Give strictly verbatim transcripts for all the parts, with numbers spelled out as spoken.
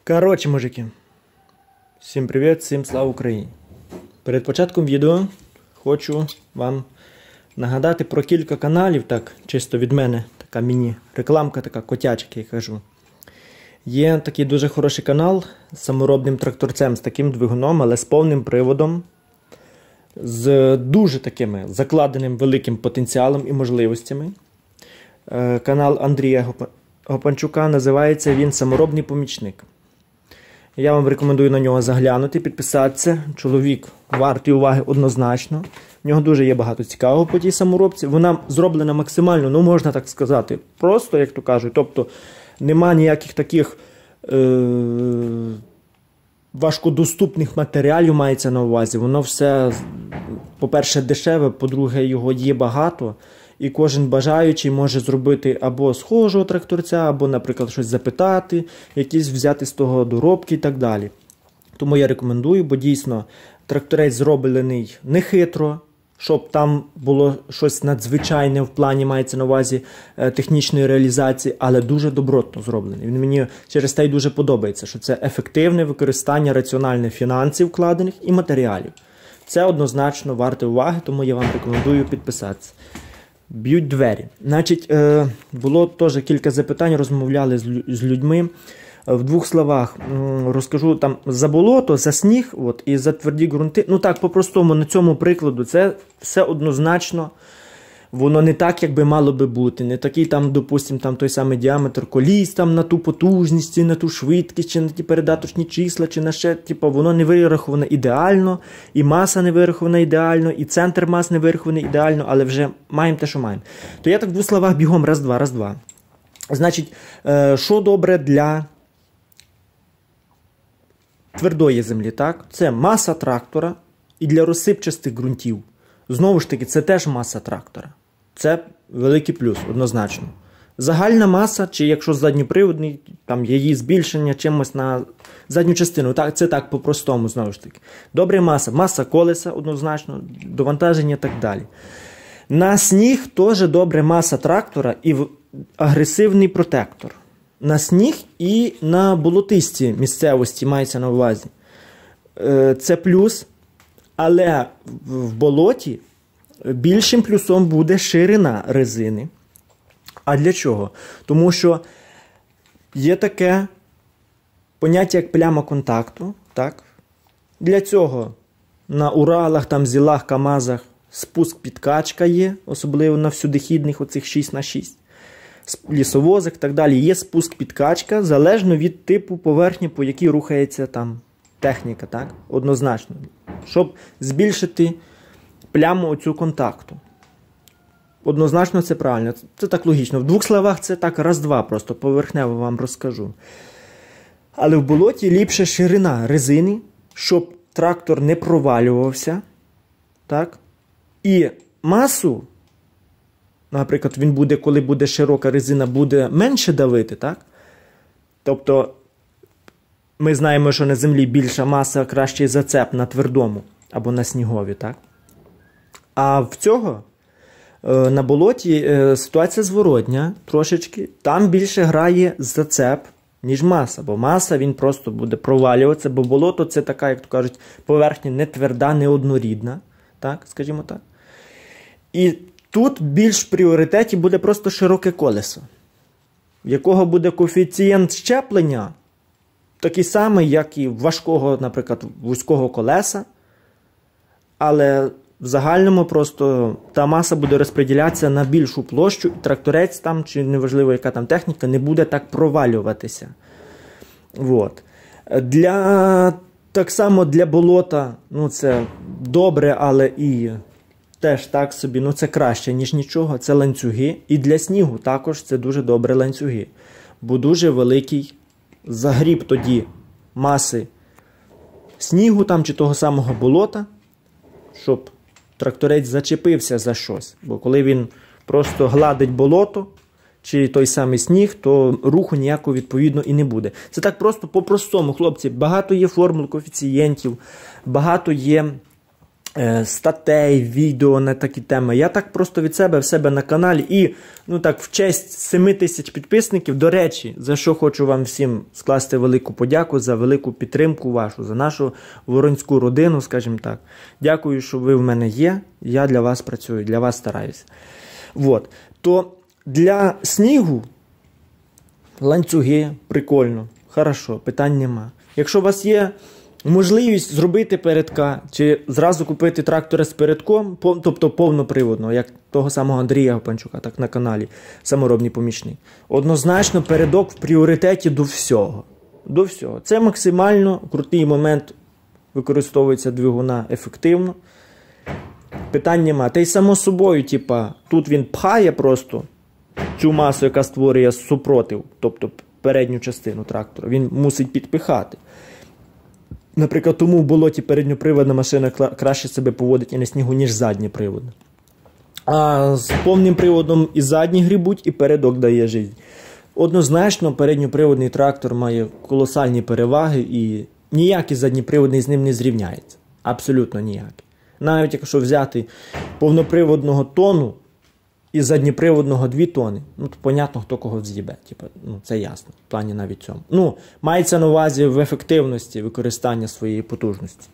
Коротше, мужики, всім привіт, всім слава Україні. Перед початком відео хочу вам нагадати про кілька каналів, так, чисто від мене, така міні-рекламка, така котячка, я кажу. Є такий дуже хороший канал з саморобним тракторцем, з таким двигуном, але з повним приводом, з дуже такими закладеним великим потенціалом і можливостями. Канал Андрія Гопанчука, називається він «Саморобний помічник». Я вам рекомендую на нього заглянути, підписатися. Чоловік вартий уваги однозначно. В нього дуже є багато цікавого по тій саморобці. Вона зроблена максимально, ну можна так сказати, просто, як то кажуть. Тобто нема ніяких таких е- важкодоступних матеріалів, мається на увазі. Воно все, по-перше, дешеве, по-друге, його є багато. І кожен бажаючий може зробити або схожого тракторця, або, наприклад, щось запитати, якісь взяти з того доробки і так далі. Тому я рекомендую, бо дійсно тракторець зроблений нехитро, щоб там було щось надзвичайне в плані, мається на увазі, технічної реалізації, але дуже добротно зроблений. Він мені через те й дуже подобається, що це ефективне використання раціональних фінансів вкладених і матеріалів. Це однозначно варте уваги, тому я вам рекомендую підписатися. Б'ють двері. Значить, е, було теж кілька запитань, розмовляли з, з людьми. В двох словах м, розкажу там за болото, за сніг от, і за тверді ґрунти. Ну так, по-простому, на цьому прикладу, це все однозначно, воно не так, як би мало би бути. Не такий там, допустим, там той самий діаметр коліс, там на ту потужність, на ту швидкість, чи на ті передаточні числа, чи на ще, типу, воно не вираховано ідеально, і маса не вирахована ідеально, і центр мас не вирахований ідеально, але вже маємо те, що маємо. То я так в двох словах бігом, раз-два, раз-два. Значить, е, що добре для твердої землі, так? Це маса трактора і для розсипчастих ґрунтів. Знову ж таки, це теж маса трактора. Це великий плюс, однозначно. Загальна маса, чи якщо задньоприводний, там її збільшення чимось на задню частину. Так, це так по-простому, знову ж таки. Добра маса. Маса колеса, однозначно, довантаження і так далі. На сніг теж добра маса трактора і агресивний протектор. На сніг і на болотисті місцевості мається на увазі. Це плюс, але в болоті більшим плюсом буде ширина резини. А для чого? Тому що є таке поняття, як пляма контакту. Так? Для цього на Уралах, там, Зілах, Камазах спуск-підкачка є, особливо на всюдихідних оцих шість на шість. Лісовозах і так далі. Є спуск-підкачка, залежно від типу поверхні, по якій рухається там техніка. Так? Однозначно. Щоб збільшити пляму оцю контакту. Однозначно це правильно. Це так логічно. В двох словах це так раз-два, просто поверхнево вам розкажу. Але в болоті ліпша ширина резини, щоб трактор не провалювався. Так? І масу, наприклад, він буде, коли буде широка резина, буде менше давити. Так? Тобто, ми знаємо, що на землі більша маса, кращий зацеп на твердому або на снігові. Так? А в цього на болоті ситуація зворотня трошечки. Там більше грає зацеп, ніж маса. Бо маса, він просто буде провалюватися, бо болото це така, як то кажуть, поверхня не тверда, не однорідна. Так, скажімо так. І тут більш в пріоритеті буде просто широке колесо, в якого буде коефіцієнт щеплення такий самий, як і важкого, наприклад, вузького колеса, але в загальному просто та маса буде розподілятися на більшу площу, і тракторець там, чи неважливо яка там техніка, не буде так провалюватися. От. Для, так само для болота, ну це добре, але і теж так собі, ну це краще, ніж нічого, це ланцюги. І для снігу також це дуже добре ланцюги. Бо дуже великий загріб тоді маси снігу там, чи того самого болота, щоб тракторець зачепився за щось. Бо коли він просто гладить болото, чи той самий сніг, то руху ніякого відповідно і не буде. Це так просто по-простому, хлопці. Багато є формул, коефіцієнтів, багато є статей, відео на такі теми. Я так просто від себе, в себе на каналі і, ну так, в честь семи тисяч підписників, до речі, за що хочу вам всім скласти велику подяку, за велику підтримку вашу, за нашу воронську родину, скажімо так. Дякую, що ви в мене є, я для вас працюю, для вас стараюся. Вот. То для снігу ланцюги, прикольно, хорошо, питань нема. Якщо у вас є можливість зробити передка, чи зразу купити трактора з передком, тобто повноприводного, як того самого Андрія Гопанчука, так на каналі, саморобний помічник. Однозначно передок в пріоритеті до всього. До всього. Це максимально крутий момент, використовується двигуна ефективно. Питань нема. Та й само собою, типа, тут він пхає просто цю масу, яка створює супротив, тобто передню частину трактора, він мусить підпихати. Наприклад, тому в болоті передньоприводна машина краще себе поводить і на снігу, ніж задньоприводна. А з повним приводом і задні грібуть, і передок дає життя. Однозначно, передньоприводний трактор має колосальні переваги, і ніякий задньоприводний з ним не зрівняється. Абсолютно ніякий. Навіть якщо взяти повноприводного тону і задньоприводного дві тони, ну, то понятно, хто кого вз'їбе. Типу, ну, це ясно, в плані навіть цьому. Ну, мається на увазі в ефективності використання своєї потужності.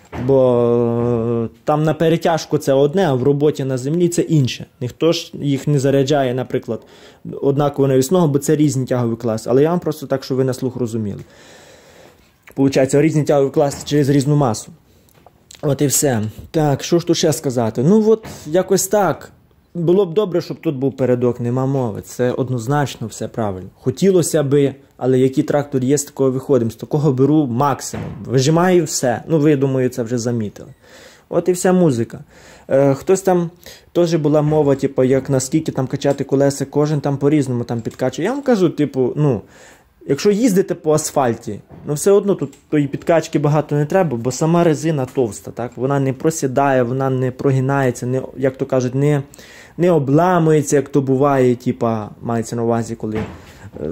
Бо там на перетяжку це одне, а в роботі на землі це інше. Ніхто ж їх не заряджає, наприклад, однаково навісного, бо це різні тягові класи. Але я вам просто так, щоб ви на слух розуміли. Получається, різні тягові класи через різну масу. От і все. Так, що ж тут ще сказати? Ну, от якось так. Було б добре, щоб тут був передок, нема мови. Це однозначно все правильно. Хотілося би, але який трактор є, з такого виходимо. З такого беру максимум. Вижимаю все. Ну, ви, думаю, це вже замітили. От і вся музика. Е, хтось там, теж була мова, типу, як наскільки там качати колеса, кожен там по-різному там підкачує. Я вам кажу, типу, ну, якщо їздите по асфальті, ну все одно тут тої підкачки багато не треба, бо сама резина товста, так? Вона не просідає, вона не прогинається, не, як то кажуть, не, не обламується, як то буває, типа, мається на увазі, коли е,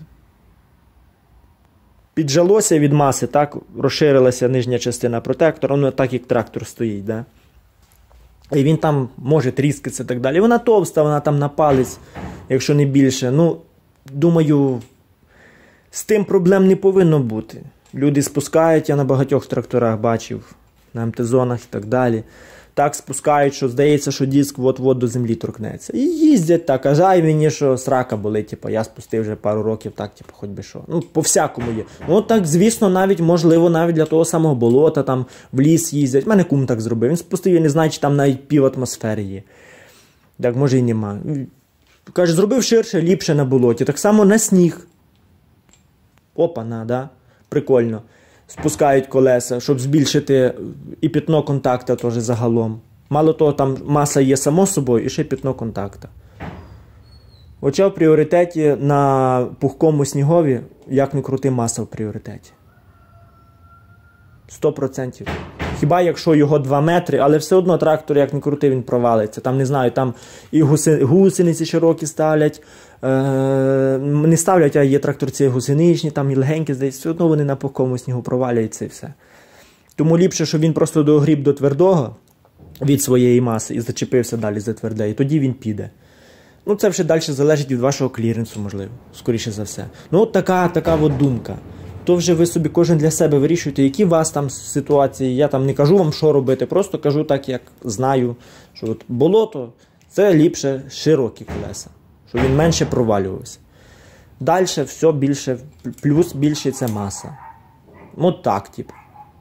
піджалося від маси, так? Розширилася нижня частина протектора, ну так як трактор стоїть, да? І він там може тріскатися і так далі. Вона товста, вона там на палець, якщо не більше. Ну, думаю, з тим проблем не повинно бути. Люди спускають, я на багатьох тракторах бачив, на ем те-зонах і так далі. Так спускають, що здається, що диск от-от до землі торкнеться. І їздять так, а жаль мені, що срака болить, типу, я спустив вже пару років, так, типу, хоч би що. Ну, по-всякому є. Ну, так, звісно, навіть, можливо, навіть для того самого болота, там, в ліс їздять. У мене кум так зробив. Він спустив, я не знаю, чи там навіть пів атмосфери є. Так, може і нема. Каже, зробив ширше, ліпше на болоті. Так само на сніг. Опана, да? Прикольно. Спускають колеса, щоб збільшити і пятно контакта теж загалом. Мало того, там маса є само собою і ще пятно контакта. Хоча в пріоритеті на пухкому снігові, як не крути, маса в пріоритеті. сто відсотків. Хіба якщо його два метри, але все одно трактор, як не крути, він провалиться. Там, не знаю, там і гуси, гусениці широкі ставлять, е, не ставлять, а є тракторці гусеничні, там і легенькі, здається, все одно вони на пухкому снігу проваляються і все. Тому ліпше, щоб він просто догріб до твердого від своєї маси і зачепився далі за тверде, і тоді він піде. Ну, це вже далі залежить від вашого кліренсу, можливо, скоріше за все. Ну, от така, така от думка. То вже ви собі кожен для себе вирішуєте, які у вас там ситуації. Я там не кажу вам, що робити, просто кажу так, як знаю, що от болото – це ліпше широкі колеса, щоб він менше провалювався. Далі все більше, плюс більше це маса. От так, типу.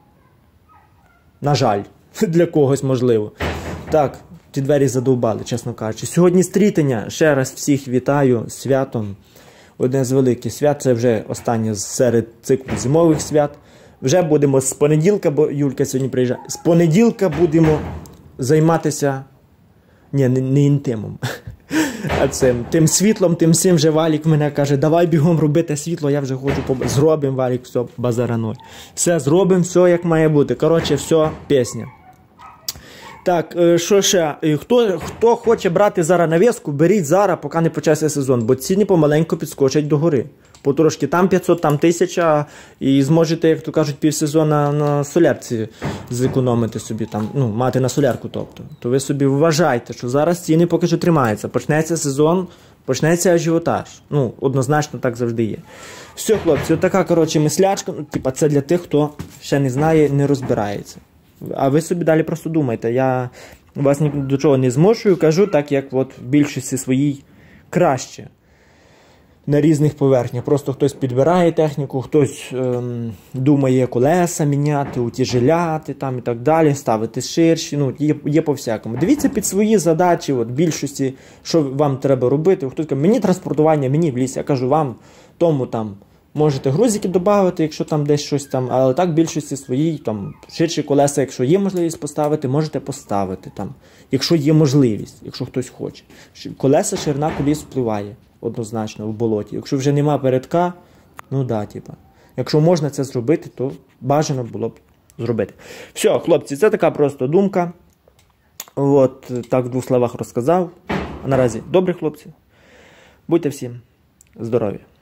На жаль, для когось можливо. Так, ті двері задовбали, чесно кажучи. Сьогодні стрітення, ще раз всіх вітаю з святом. Одне з великих свят, це вже останнє серед циклу зимових свят. Вже будемо з понеділка, бо Юлька сьогодні приїжджає, з понеділка будемо займатися, ні, не, не інтимом, а цим, тим світлом, тим всім вже Валік мене каже, давай бігом робити світло, я вже хочу, поб... зробимо, Валік, все, базара ноль. Все, зробимо, все як має бути. Коротше, все, пісня. Так, е, що ще? Е, Хто, хто хоче брати зараз навіску, беріть зараз, поки не почався сезон, бо ціни помаленьку підскочать догори. Потрошки там п'ятсот, там тисяча, і зможете, як то кажуть, півсезона на солярці зекономити собі, там, ну, мати на солярку, тобто. То ви собі вважайте, що зараз ціни поки що тримаються. Почнеться сезон, почнеться ажіотаж. Ну, однозначно так завжди є. Все, хлопці, отака, коротше, мислячка, ну, типа, це для тих, хто ще не знає, не розбирається. А ви собі далі просто думайте. Я вас ні до чого не змушую, кажу так, як от в більшості своїй краще. На різних поверхнях. Просто хтось підбирає техніку, хтось ем, думає колеса міняти, утяжеляти там і так далі, ставити ширші. Ну, є, є по-всякому. Дивіться під свої задачі, от більшості, що вам треба робити. Хтось каже, мені транспортування, мені в ліс. Я кажу, вам тому там можете грузики додати, якщо там десь щось там, але так більшості своїй, там, ширші колеса, якщо є можливість поставити, можете поставити там, якщо є можливість, якщо хтось хоче. Колеса, ширина коліс впливає. Однозначно в болоті. Якщо вже нема передка, ну да, типа. Якщо можна це зробити, то бажано було б зробити. Все, хлопці, це така просто думка. От, так в двох словах розказав. А наразі добрі хлопці. Будьте всім здорові.